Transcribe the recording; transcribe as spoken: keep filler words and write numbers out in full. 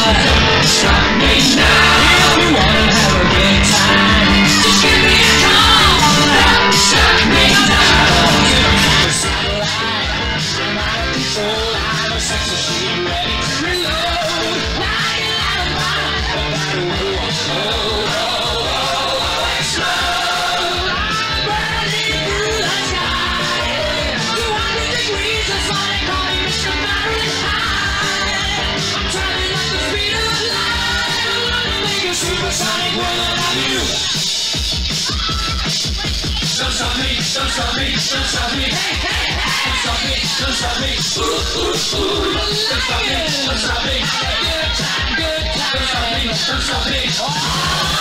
Don't stop me now. If you wanna have a good time, just give me a call. Don't stop me now. The satellite, I'm out of control. I'm a sex machine ready to reload. Like an alibi, about to explode. Explode. I'm burning through the sky. two hundred degrees, that's why they call me Mister Fahrenheit. I'm traveling at the speed of light. I'm gonna make a supersonic world out of you. Don't stop me, don't stop me, don't stop me. Hey, hey, hey. Don't stop me, don't stop me. Ooh, ooh, ooh. Don't stop me, don't stop me. Good time, good time. Don't stop me, don't stop me. Oh.